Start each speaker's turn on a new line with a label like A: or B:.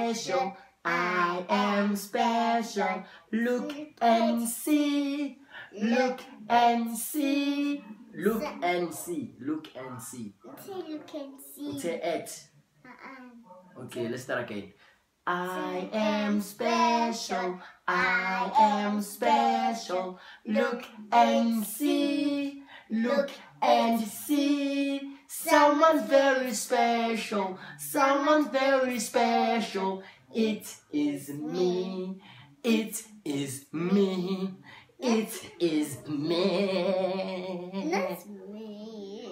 A: special. I am special. Look and see. Look and see. Look and see. Look and see.
B: Look and see.
A: Say it. Okay, let's start again. I am special. I am special. Look and see. Look and see. Someone very special. Someone very special. It is me. It is me. It is me.
B: That's me.